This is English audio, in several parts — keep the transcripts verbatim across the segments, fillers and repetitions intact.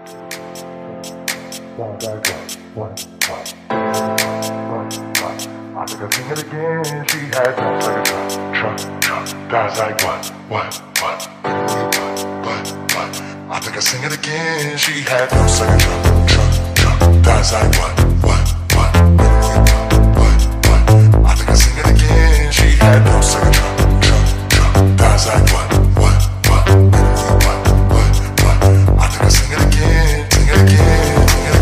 One, back up. One, one, one, one. I think I sing it again. She had no second try. Try, try. That's like what, what, what, what, what. I think I sing it again. She had no second try. Try, try. That's like what, what, what, what, what. I think I sing it again. She had no second try. Try, try. That's like what, what, what, what, what, what. I think I sing it again. Sing it again.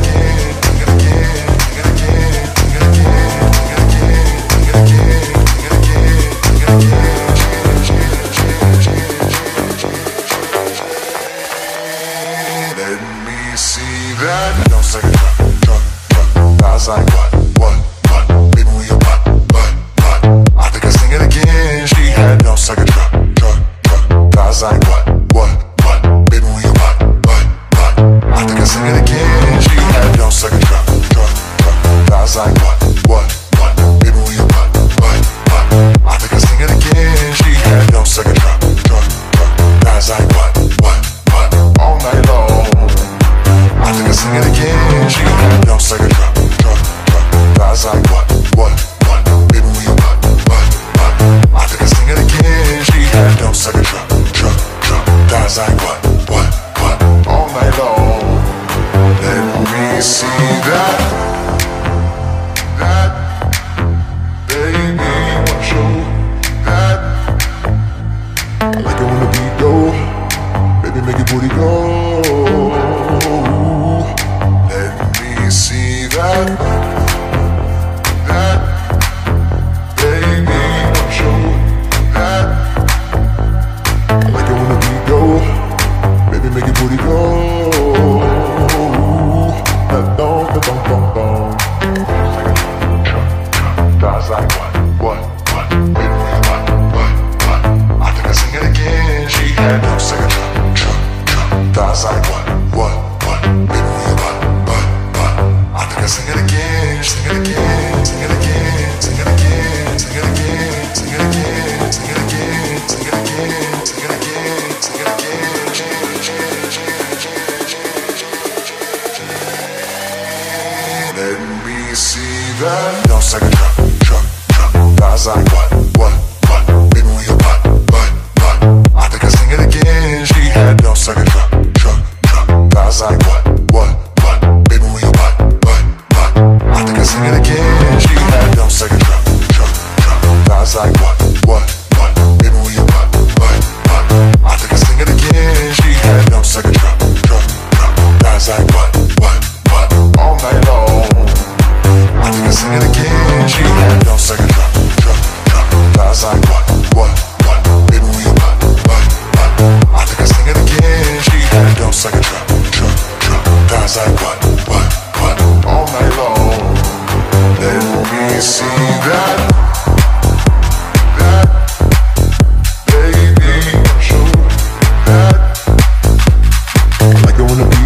Like what, what, what, baby when you what, what, what. I think I sing it again. She had no second try, try, try. That's like what, what, what, baby when you what, what, what. I think I sing it again. She had no second try, try, try. That's like what, what, what, baby when you what, what, what. I think I sing it again. She had no second try, try, try. That's like what, what, what, all night long. I think I sing it again. She had no second try. That's like what, what, what, baby when you what, what, what. I think I sing it again. She had no second try, try, try. That's like what, what, what, all night long. Let me see that, that, baby, want you, that. I like it when the beat go, baby make your booty go. Let me see that. No second try, try, try. That's like what, what, what, baby when you what, what, what. I think I sing it again. She had no second try, try, try. That's like what, what, what, baby when you what, what, what. I think I sing it again. She had no second try, try, try. That's like what, what, what, baby when you what, what, what. I think I sing it again. She had no second try, try, try. That's like what, what, what, all night long. I think I sing it again. She had no second try, try, try. That's like what, what, what, baby when you what, what, what. I think I sing it again. She had no second try, try, try. That's like what, what, what, all night long. Let me see that, that, baby, show that. I like it when the beat